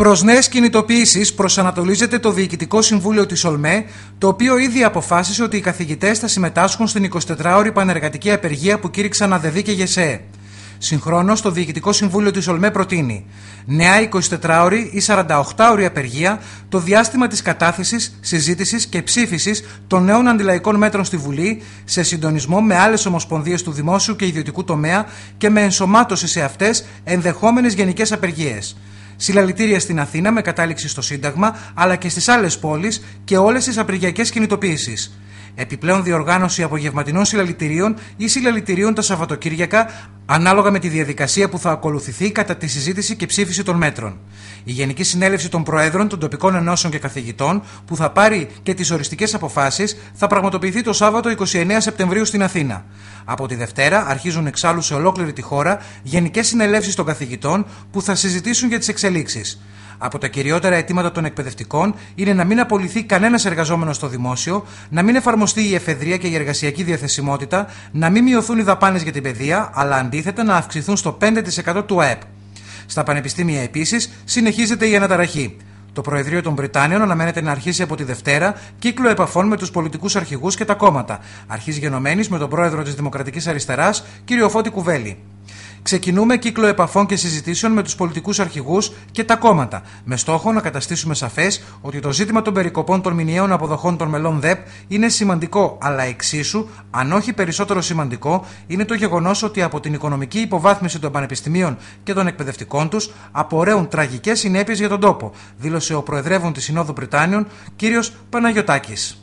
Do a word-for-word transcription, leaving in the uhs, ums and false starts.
Προς νέες κινητοποιήσεις προσανατολίζεται το Διοικητικό Συμβούλιο της ΟΛΜΕ, το οποίο ήδη αποφάσισε ότι οι καθηγητές θα συμμετάσχουν στην εικοσιτετράωρη πανεργατική απεργία που κήρυξαν ΑΔΕΔΗ και ΓΕΣΕΕ. Συγχρόνως, το Διοικητικό Συμβούλιο της ΟΛΜΕ προτείνει νέα εικοσιτετράωρη ή σαρανταοκτάωρη απεργία το διάστημα της κατάθεσης, συζήτησης και ψήφισης των νέων αντιλαϊκών μέτρων στη Βουλή, σε συντονισμό με άλλες ομοσπονδίες του δημόσιου και ιδιωτικού τομέα και με ενσωμάτωση σε αυτές ενδεχόμενες γενικές απεργίες. Συλλαλητήρια στην Αθήνα με κατάληξη στο Σύνταγμα, αλλά και στις άλλες πόλεις και όλες τις απεργιακές κινητοποιήσεις. Επιπλέον, διοργάνωση απογευματινών συλλαλητηρίων ή συλλαλητηρίων τα Σαββατοκύριακα, ανάλογα με τη διαδικασία που θα ακολουθηθεί κατά τη συζήτηση και ψήφιση των μέτρων. Η Γενική Συνέλευση των Προέδρων των Τοπικών Ενώσεων και Καθηγητών, που θα πάρει και τις οριστικές αποφάσεις, θα πραγματοποιηθεί το Σάββατο εικοστή ενάτη Σεπτεμβρίου στην Αθήνα. Από τη Δευτέρα αρχίζουν εξάλλου σε ολόκληρη τη χώρα γενικές συνελεύσεις των καθηγητών που θα συζητήσουν για τις εξελίξεις. Από τα κυριότερα αιτήματα των εκπαιδευτικών είναι να μην απολυθεί κανένας εργαζόμενος στο δημόσιο, να μην εφαρμοστεί η εφεδρεία και η εργασιακή διαθεσιμότητα, να μην μειωθούν οι δαπάνες για την παιδεία, αλλά αντίθετα να αυξηθούν στο πέντε τοις εκατό του ΑΕΠ. Στα πανεπιστήμια επίσης συνεχίζεται η αναταραχή. Το Προεδρείο των Βρυτάνιων αναμένεται να αρχίσει από τη Δευτέρα κύκλο επαφών με τους πολιτικούς αρχηγούς και τα κόμματα, αρχής γενομένης με τον πρόεδρο της Δημοκρατικής Αριστεράς, κ. Φώτη Κουβέλη. Ξεκινούμε κύκλο επαφών και συζητήσεων με τους πολιτικούς αρχηγούς και τα κόμματα, με στόχο να καταστήσουμε σαφές ότι το ζήτημα των περικοπών των μηνιαίων αποδοχών των μελών ΔΕΠ είναι σημαντικό, αλλά εξίσου, αν όχι περισσότερο σημαντικό, είναι το γεγονός ότι από την οικονομική υποβάθμιση των πανεπιστημίων και των εκπαιδευτικών τους απορρέουν τραγικές συνέπειες για τον τόπο, δήλωσε ο Προεδρεύων της Συνόδου Βρυτάνιων, κ. Παναγιωτάκης.